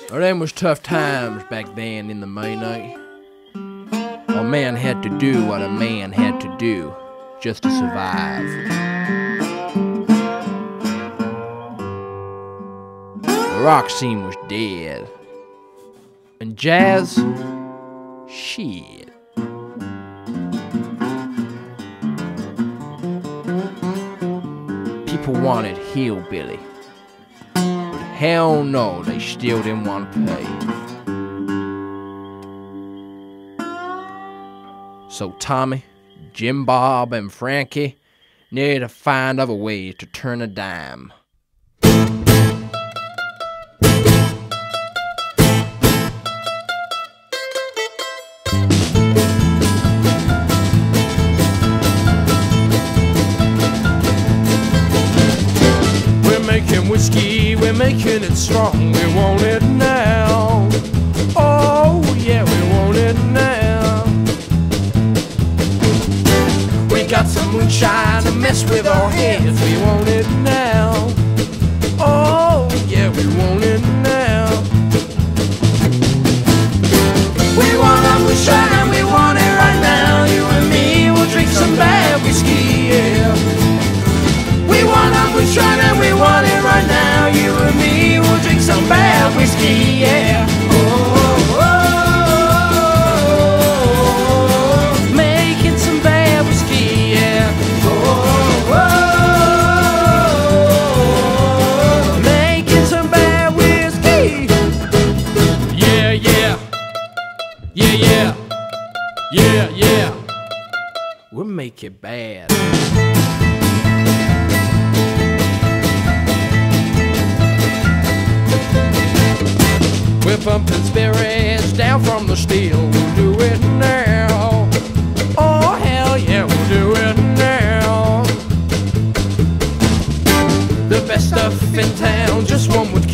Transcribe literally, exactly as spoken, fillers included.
Well, them was tough times back then in the Maynight. A man had to do what a man had to do just to survive. The rock scene was dead. And jazz, shit. People wanted hillbilly. But hell no, they still didn't want to pay. So Tommy, Jim Bob, and Frankie needed to find other ways to turn a dime. We're making whiskey, we're making it strong, we want it now. Oh yeah, we want it now. We got some moonshine to mess with our heads, we want it now. Oh yeah, we want it now. We want our moonshine, we want it right now. You and me, we'll drink some bad whiskey, yeah. We want our moonshine and we want it right now. You and me, we'll drink some bad whiskey, yeah. Oh, oh, oh, oh. Making some bad whiskey, yeah. Oh, oh, oh, oh. Making some bad whiskey. Yeah, yeah. Yeah, yeah. Yeah, yeah. We'll make it bad. We're pumping spirits down from the steel. We'll do it now. Oh hell yeah, we'll do it now. The best stuff in town, just one with